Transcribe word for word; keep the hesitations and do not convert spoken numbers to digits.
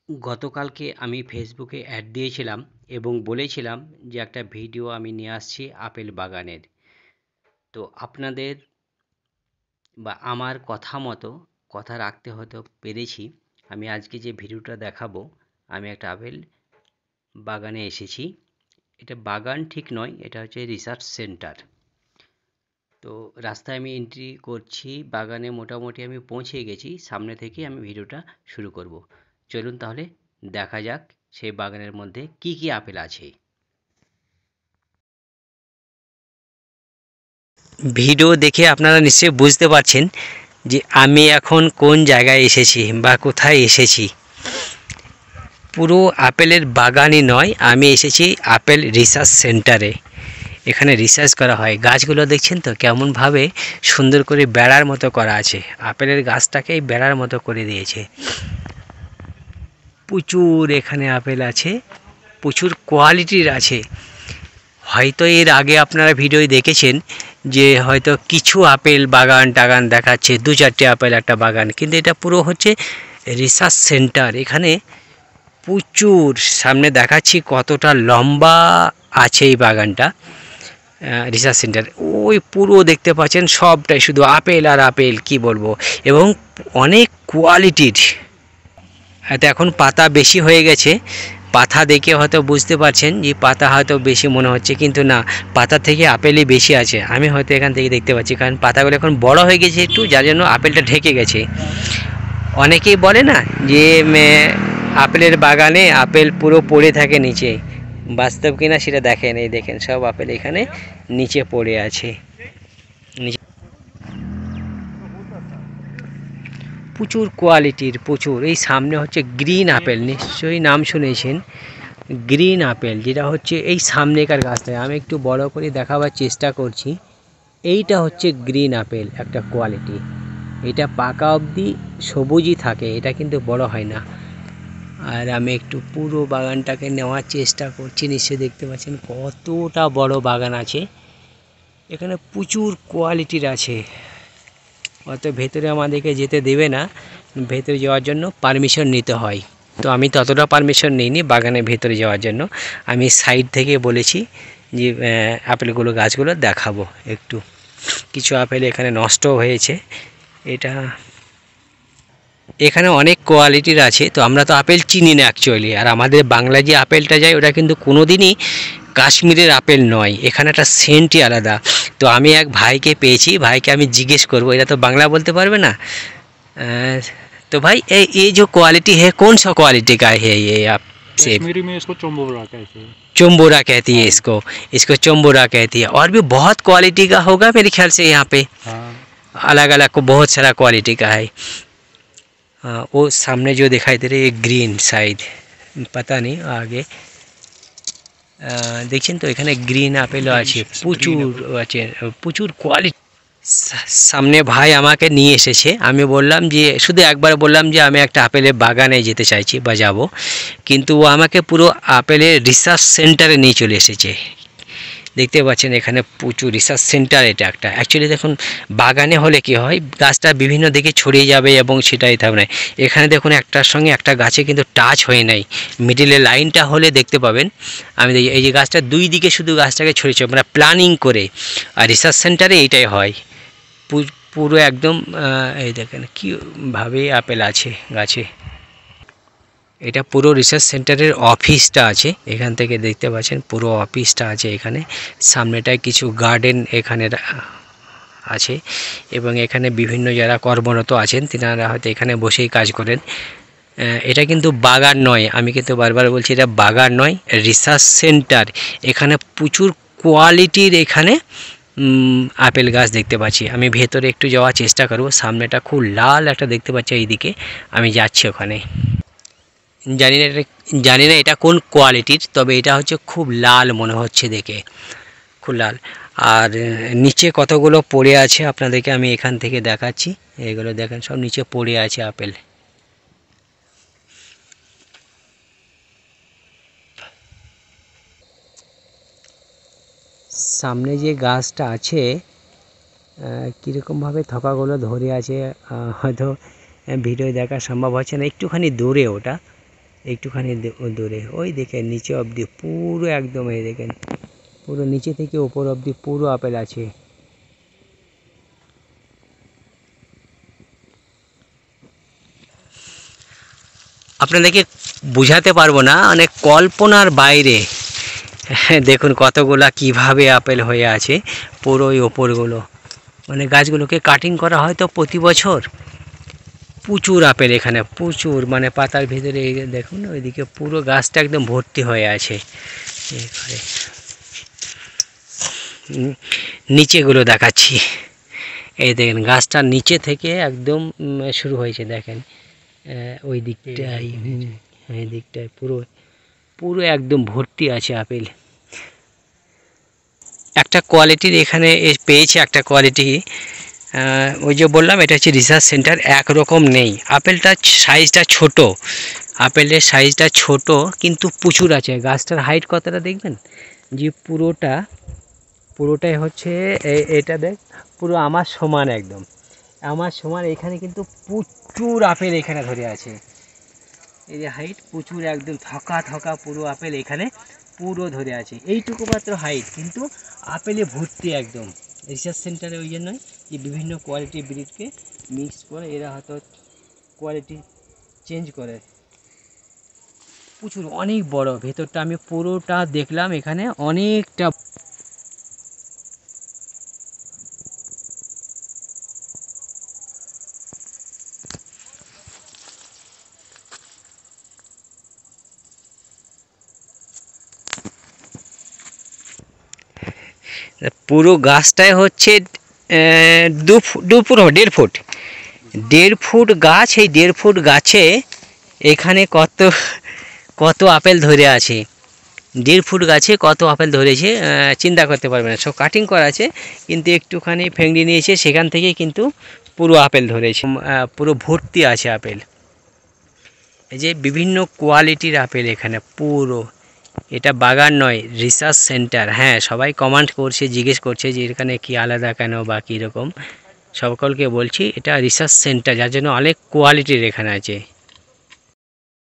গতকালকে আমি ফেসবুকে অ্যাড দিয়েছিলাম এবং বলেছিলাম যে একটা ভিডিও আমি নিয়ে আসছি আপেল বাগানের। তো আপনাদের বা আমার কথা মতো কথা রাখতে হয়তো পেরেছি। আমি আজকে যে ভিডিওটা দেখাবো, আমি একটা আপেল বাগানে এসেছি। এটা বাগান ঠিক নয়, এটা হচ্ছে রিসার্চ সেন্টার। তো রাস্তায় আমি এন্ট্রি করছি, বাগানে মোটামুটি আমি পৌঁছে গেছি। সামনে থেকে আমি ভিডিওটা শুরু করব। চলুন তাহলে দেখা যাক সেই বাগানের মধ্যে কি কি আপেল আছে। ভিডিও দেখে আপনারা নিশ্চয়ই বুঝতে পারছেন যে আমি এখন কোন জায়গায় এসেছি বা কোথায় এসেছি। পুরো আপেলের বাগানই নয়, আমি এসেছি আপেল রিসার্চ সেন্টারে। এখানে রিসার্চ করা হয়। গাছগুলো দেখছেন তো কেমনভাবে সুন্দর করে বেড়ার মতো করা আছে। আপেলের গাছটাকেই বেড়ার মতো করে দিয়েছে। প্রচুর এখানে আপেল আছে, প্রচুর কোয়ালিটির আছে। হয়তো এর আগে আপনারা ভিডিও দেখেছেন যে হয়তো কিছু আপেল বাগান টাগান দেখাচ্ছে, দু চারটে আপেল একটা বাগান, কিন্তু এটা পুরো হচ্ছে রিসার্চ সেন্টার। এখানে প্রচুর, সামনে দেখাচ্ছি কতটা লম্বা আছে এই বাগানটা। রিসার্চ সেন্টার ওই পুরো দেখতে পাচ্ছেন সবটাই শুধু আপেল আর আপেল, কি বলবো, এবং অনেক কোয়ালিটির। হয়তো এখন পাতা বেশি হয়ে গেছে, পাতা দেখে হয়তো বুঝতে পারছেন যে পাতা হয়তো বেশি মনে হচ্ছে, কিন্তু না, পাতা থেকে আপেলই বেশি আছে। আমি হয়তো এখান থেকে দেখতে পাচ্ছি, কারণ পাতাগুলো এখন বড় হয়ে গেছে একটু, যার জন্য আপেলটা ঢেকে গেছে। অনেকেই বলে না যে আপেলের বাগানে আপেল পুরো পড়ে থাকে নিচে, বাস্তব কিনা সেটা দেখেন। এই দেখেন সব আপেল এখানে নিচে পড়ে আছে। প্রচুর কোয়ালিটির, প্রচুর। এই সামনে হচ্ছে গ্রিন আপেল, নিশ্চয়ই নাম শুনেছেন গ্রিন আপেল, যেটা হচ্ছে এই সামনেকার গাছটায়। আমি একটু বড় করে দেখাবার চেষ্টা করছি। এইটা হচ্ছে গ্রিন আপেল, একটা কোয়ালিটি। এটা পাকা অবধি সবুজই থাকে, এটা কিন্তু বড় হয় না। আর আমি একটু পুরো বাগানটাকে নেওয়ার চেষ্টা করছি। নিশ্চয়ই দেখতে পাচ্ছেন কতটা বড় বাগান আছে। এখানে প্রচুর কোয়ালিটির আছে। অত ভেতরে আমাদেরকে যেতে দেবে না, ভেতরে যাওয়ার জন্য পারমিশন নিতে হয়। তো আমি ততটা পারমিশন নিইনি বাগানের ভেতরে যাওয়ার জন্য। আমি সাইড থেকে বলেছি যে আপেলগুলো, গাছগুলো দেখাবো একটু। কিছু আপেল এখানে নষ্ট হয়েছে। এটা এখানে অনেক কোয়ালিটির আছে। তো আমরা তো আপেল চিনি না অ্যাকচুয়ালি, আর আমাদের বাংলা যে আপেলটা যায় ওটা কিন্তু কোনো দিনই কাশ্মীরের আপেল নয়। এখানে একটা সেন্টই আলাদা। তো আমি এক ভাইকে পেয়েছি, ভাইকে আমি জিজ্ঞেস করবো, এটা তো বাংলা বলতে পারবে না। तो भाई ये ये जो क्वालिटी है कौन सा क्वालिटी का है ये आप सेब? कश्मीरी में इसको चोम्बोरा कहते हैं। चोम्बोरा कहती है इसको, इसको चोम्बोरा कहती है। और भी बहुत क्वालिटी का होगा मेरे ख्याल से यहाँ पे। हाँ। अलग अलग को बहुत सारा क्वालिटी का है। हाँ, वो सामने जो दिखाई दे रही है ग्रीन साइड, पता नहीं आगे দেখছেন তো এখানে গ্রিন আপেলও আছে, প্রচুর আছে, প্রচুর কোয়ালিটি। সামনে ভাই আমাকে নিয়ে এসেছে। আমি বললাম যে, শুধু একবার বললাম যে আমি একটা আপেলের বাগানে যেতে চাইছি বা যাব, কিন্তু ও আমাকে পুরো আপেলের রিসার্চ সেন্টারে নিয়ে চলে এসেছে। দেখতে পাচ্ছেন এখানে প্রচুর রিসার্চ সেন্টার। এটা একটা অ্যাকচুয়ালি দেখুন, বাগানে হলে কি হয়, গাছটা বিভিন্ন দিকে ছড়িয়ে যাবে এবং সেটাই থাকবে না। এখানে দেখুন একটার সঙ্গে একটা গাছে কিন্তু টাচ হয়ে নাই, মিডিলে লাইনটা হলে দেখতে পাবেন। আমি দেখি এই যে গাছটা দুই দিকে শুধু গাছটাকে ছড়িয়েছে, মানে প্ল্যানিং করে। আর রিসার্চ সেন্টারে এইটাই হয়, পুরো একদম। এই দেখেন কীভাবে আপেল আছে গাছে। এটা পুরো রিসার্চ সেন্টারের অফিসটা আছে, এখান থেকে দেখতে পাচ্ছেন পুরো অফিসটা আছে এখানে। সামনেটায় কিছু গার্ডেন এখানে আছে, এবং এখানে বিভিন্ন যারা কর্মরত আছেন তিনারা হয়তো এখানে বসেই কাজ করেন। এটা কিন্তু বাগান নয়, আমি কিন্তু বারবার বলছি এটা বাগান নয়, রিসার্চ সেন্টার। এখানে প্রচুর কোয়ালিটির এখানে আপেল গাছ দেখতে পাচ্ছি। আমি ভেতরে একটু যাওয়ার চেষ্টা করব। সামনেটা খুব লাল একটা দেখতে পাচ্ছি, এইদিকে আমি যাচ্ছি ওখানে। জানি না এটা জানি না এটা কোন কোয়ালিটির, তবে এটা হচ্ছে খুব লাল মনে হচ্ছে দেখে, খুব লাল। আর নিচে কতগুলো পড়ে আছে আপনাদেরকে আমি এখান থেকে দেখাচ্ছি। এগুলো দেখেন সব নিচে পড়ে আছে আপেল। সামনে যে গাছটা আছে কীরকমভাবে থকাগুলো ধরে আছে, হয়তো ভিডিও দেখা সম্ভব হচ্ছে না, একটুখানি দূরে ওটা। একটুখানি দূরে ওই দেখেন নিচে অবধি পুরো একদম এই দেখেন পুরো নিচে থেকে ওপর অবধি পুরো আপেল আছে। আপনাদেরকে বোঝাতে পারবো না, অনেক কল্পনার বাইরে। দেখুন কতগুলা কিভাবে আপেল হয়ে আছে পুরো ওই ওপরগুলো, মানে গাছগুলোকে কাটিং করা হয় তো প্রতি বছর। প্রচুর আপেল এখানে প্রচুর, মানে পাতার ভিতরে দেখুন ওইদিকে পুরো গাছটা একদম ভর্তি হয়ে আছে। নিচেগুলো দেখাচ্ছি, এই দেখেন গাছটার নিচে থেকে একদম শুরু হয়েছে দেখেন ওই দিকটাই, এই দিকটায় পুরো পুরো একদম ভর্তি আছে আপেল। একটা কোয়ালিটির এখানে পেয়েছে, একটা কোয়ালিটি ওই যে বললাম এটা হচ্ছে রিসার্চ সেন্টার, একরকম নেই। আপেলটা সাইজটা ছোট, আপেলের সাইজটা ছোট কিন্তু প্রচুর আছে। গাছটার হাইট কতটা দেখবেন যে পুরোটা পুরোটাই হচ্ছে এটা দেখ পুরো আমার সমান, একদম আমার সমান। এখানে কিন্তু প্রচুর আপেল এখানে ধরে আছে, এই যে হাইট প্রচুর একদম থকা থকা পুরো আপেল এখানে পুরো ধরে আছে। এইটুকু মাত্র হাইট কিন্তু আপেলে ভর্তি একদম। রিসার্চ সেন্টারে ওই জন্যই যে বিভিন্ন কোয়ালিটির ব্রিডকে মিক্স করে এরা হয়তো কোয়ালিটি চেঞ্জ করে। প্রচুর অনেক বড়, ভেতরটা আমি পুরোটা দেখলাম, এখানে অনেকটা। পুরো গাছটাই হচ্ছে দু দু ফুট দেড় ফুট দেড় ফুট গাছ। এই দেড় ফুট গাছে এখানে কত কত আপেল ধরে আছে, দেড় ফুট গাছে কত আপেল ধরেছে চিন্তা করতে পারবে না। সব কাটিং করা আছে কিন্তু একটুখানি ফেংড়ি নিয়েছে, সেখান থেকে কিন্তু পুরো আপেল ধরেছে, পুরো ভর্তি আছে আপেল। এই যে বিভিন্ন কোয়ালিটির আপেল এখানে পুরো। এটা বাগান নয়, রিসার্চ সেন্টার। হ্যাঁ, সবাই কমেন্ট করছে, জিজ্ঞেস করছে যে এখানে কি আলাদা কেন বা কীরকম। সকলকে বলছি এটা রিসার্চ সেন্টার, যার জন্য অনেক কোয়ালিটির এখানে আছে।